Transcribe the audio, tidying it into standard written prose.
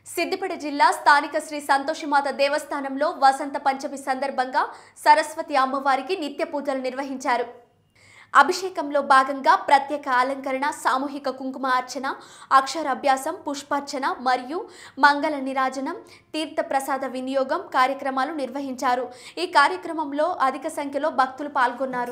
సిద్దిపేట జిల్లా స్థానిక శ్రీ సంతోషిమాత దేవస్థానంలో వసంత పంచమి సందర్భంగా సరస్వతి అమ్మవారికి నిత్య పూజలు నిర్వహించారు. అభిషేకంలో భాగంగా ప్రత్యేక అలంకరణ, సామూహిక కుంకుమ అర్చన, అక్షరాభ్యాసం, పుష్పార్చన మరియు మంగళ నిరాజనం, తీర్థ ప్రసాద వినియోగం కార్యక్రమాలు నిర్వహించారు. ఈ కార్యక్రమంలో అధిక సంఖ్యలో భక్తులు పాల్గొన్నారు.